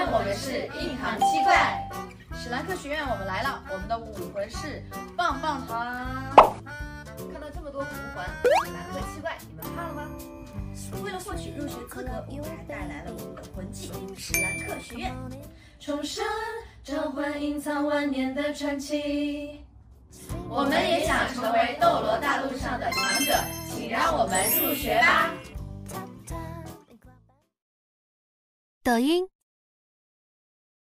我们是硬糖七怪。 史兰克学院，我们来了，我们的武魂是棒棒糖。 看到这么多魂环，史兰克七怪，你们怕了吗？为了获取入学资格，我们还带来了我们的魂技——史兰克学院。 重生召唤隐藏万年的传奇。 我们也想成为斗罗大陆上的强者，请让我们入学吧。 抖音。